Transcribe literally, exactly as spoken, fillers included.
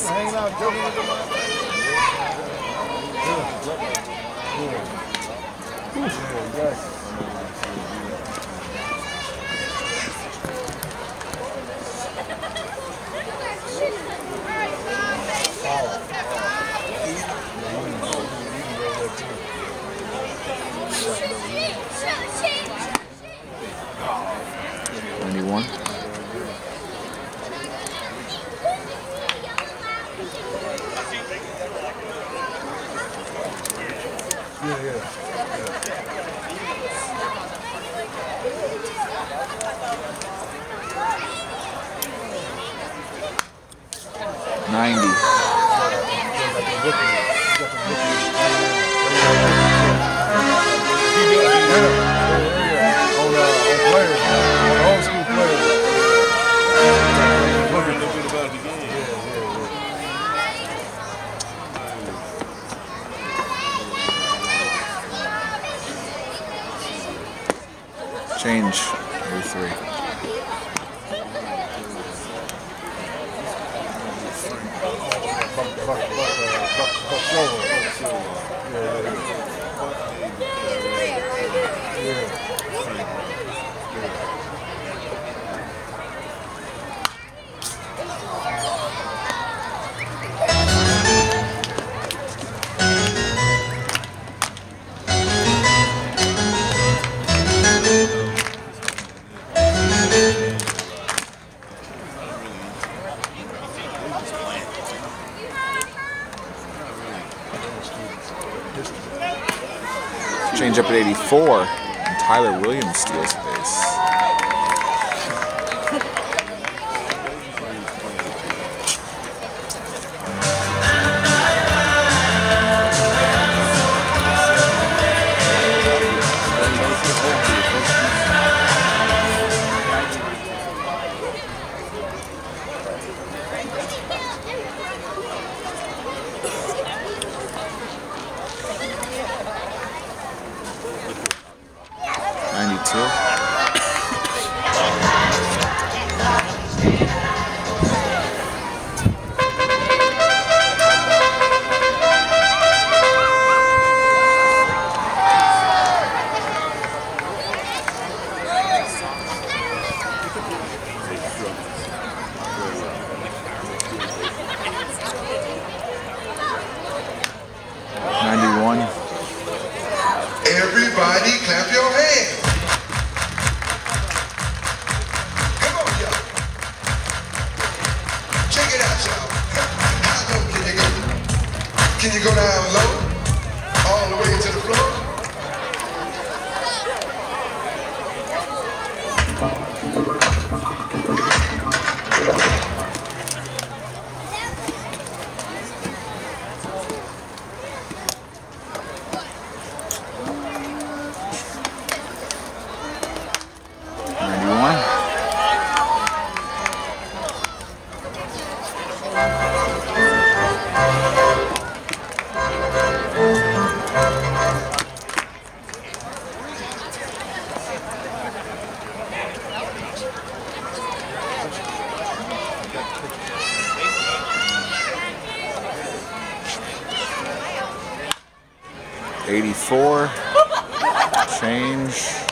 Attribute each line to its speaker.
Speaker 1: hanging out, joking with them. Yeah, exactly.
Speaker 2: ninety-one.
Speaker 1: Yeah, yeah.
Speaker 2: ninety. Change. eighty-three. Change up at eighty-four, and Tyler Williams steals the base. ninety-two. ninety-one.
Speaker 3: Everybody clap your hands. Come on, y'all. Check it out, y'all. How low can you go? Can you go down low? All the way to the floor?
Speaker 2: eighty-four. Change.